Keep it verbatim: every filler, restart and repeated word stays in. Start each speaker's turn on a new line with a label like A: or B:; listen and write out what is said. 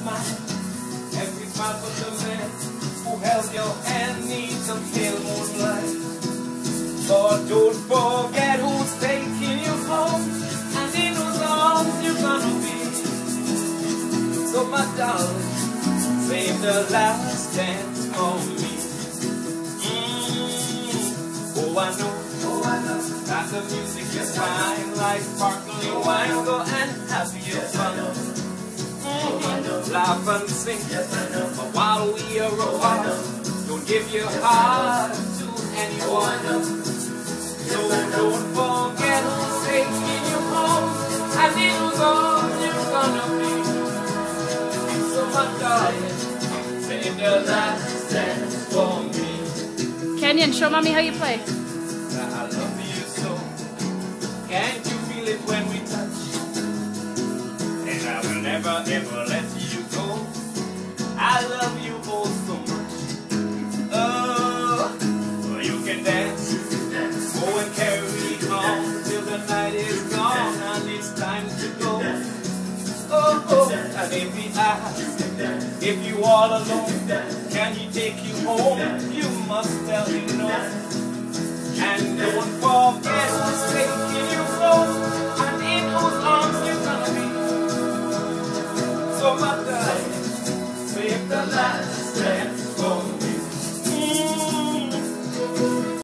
A: smile. Every smile for the man who held your hand neath the pale moonlight. But don't forget who's taking you home, and in whose arms you're gonna be. So my darling, save the last dance for me. Mm. Oh, I know, oh, I know that the music is fine, like sparkling wine. Go and have your fun. Mm. Laugh and sing, but while we are apart, don't give your heart to anyone. So don't forget who's taking you home, and in whose arms you're gonna be. So my darling, save the last dance for me.
B: Kenyon, show mommy how you play.
A: I love you so. Can't you feel it when we touch? And I will never ever let you go. I love you oh so much. Oh, you can dance. Go and carry on till the night is gone and it's time to go. Oh, oh, and if he asks, if you all alone, can he take you home? You must tell him no. And don't forget who's taking you home.